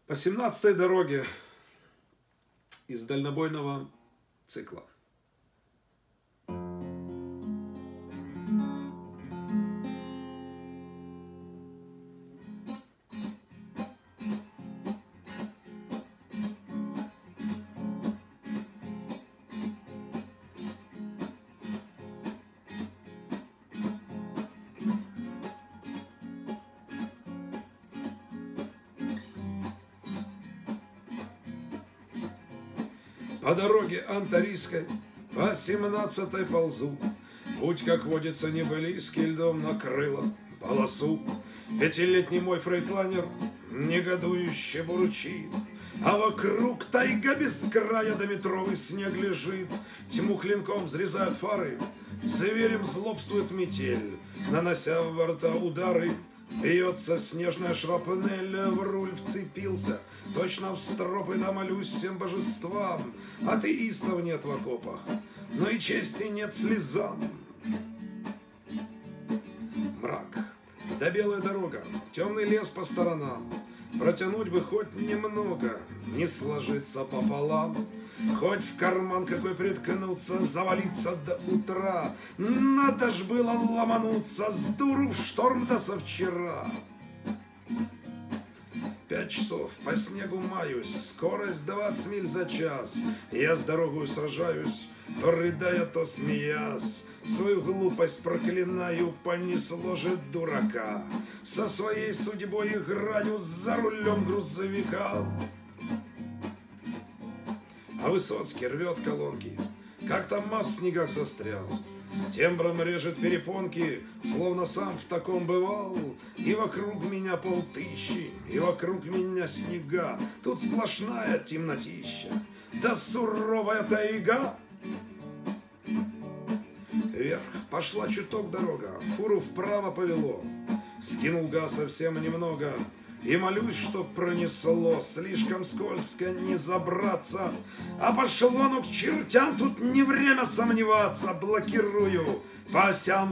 По 17-й дороге из дальнобойного цикла. По дороге Антарийской, по 17-й ползу. Путь, как водится, не близкий, льдом накрыло полосу. Пятилетний мой фрейтлайнер негодующе бурчит, а вокруг тайга без края, до метровый снег лежит. Тьму клинком взрезают фары, зверем злобствует метель, нанося в борта удары. Бьется снежная шрапнель, в руль вцепился, точно в стропы, да молюсь всем божествам. Атеистов нет в окопах, но и чести нет слезам. Мрак, да белая дорога, темный лес по сторонам. Протянуть бы хоть немного, не сложиться пополам. Хоть в карман какой приткнуться, завалиться до утра. Надо ж было ломануться с дуру в шторм до со вчера. 5 часов по снегу маюсь, скорость 20 миль за час. Я с дорогою сражаюсь, то рыдая, то смеясь. Свою глупость проклинаю, понесло же дурака. Со своей судьбой играю за рулем грузовика. А Высоцкий рвет колонки, как там масс в снегах застрял. Тембром режет перепонки, словно сам в таком бывал. И вокруг меня 5000, и вокруг меня снега. Тут сплошная темнотища, да суровая тайга. Вверх пошла чуток дорога, фуру вправо повело. Скинул газ совсем немного и молюсь, чтоб пронесло. Слишком скользко не забраться, а пошло ну к чертям, тут не время сомневаться. Блокирую по осям.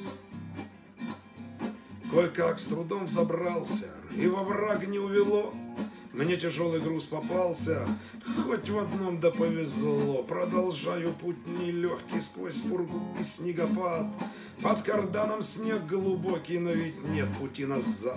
Кое-как с трудом взобрался, и во враг не увело. Мне тяжелый груз попался, хоть в одном да повезло. Продолжаю путь нелегкий сквозь пургу и снегопад. Под карданом снег глубокий, но ведь нет пути назад.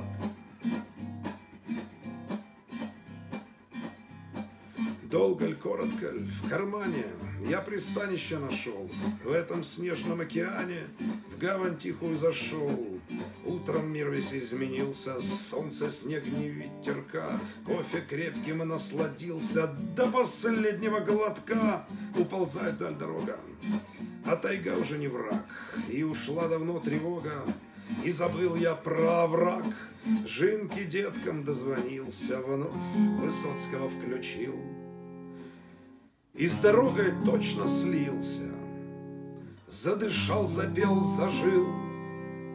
Долго ль, коротко ль, в кармане я пристанище нашел. В этом снежном океане в гавань тихую зашел. Утром мир весь изменился, солнце, снег, не ветерка. Кофе крепким насладился, до последнего глотка. Уползает даль дорога, а тайга уже не враг. И ушла давно тревога, и забыл я про овраг. Жинке деткам дозвонился, вновь Высоцкого включил. И с дорогой точно слился, задышал, запел, зажил.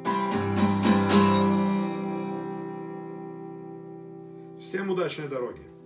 Всем удачной дороги!